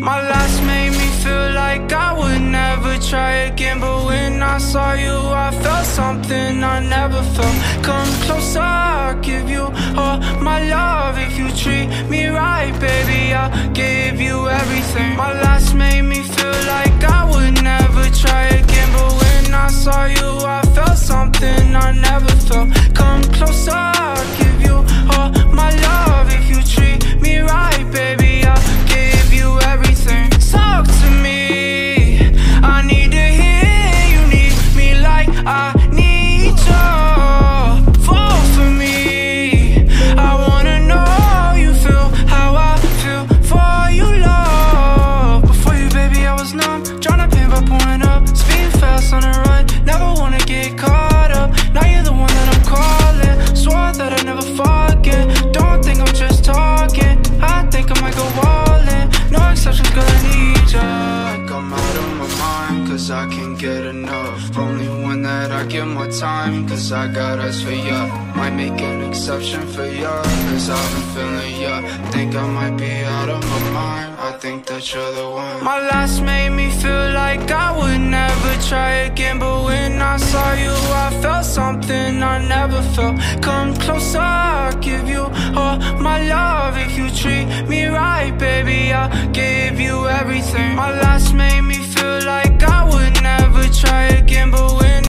My last made me feel like I would never try again, but when I saw you I felt something I never felt. Come closer, I'll give you all my love. If you treat me right, baby, I'll give you everything. My last made me feel like I would never try again, but when I saw you I felt something I never felt. Come closer, I'll give you all my love. If you treat me right, baby, I'll give you everything. Talk to me, I need to hear you need me like I need you. Fall for me, I wanna know you feel how I feel for you, love. Before you, baby, I was numb, tryna pain by pouring up, speeding fast on the run, never wanna get caught up. Now you're the one that I'm calling, swore that I'd never forget. Don't think I'm just talking, I think I might go all in. No exceptions, girl, I need ya. Like I'm out of my mind, cause I can't get enough. Only one that I give my time, cause I got eyes for ya. Might make an exception for ya, cause I've been feeling ya. Think I might be out of my mind, I think that you're the one. My last made me feel like I would never try again, but when I saw you I felt something I never felt. Come closer, I'll give you all my love. If you treat me right, baby, I'll give you everything. My last made me feel like I would never try again, but when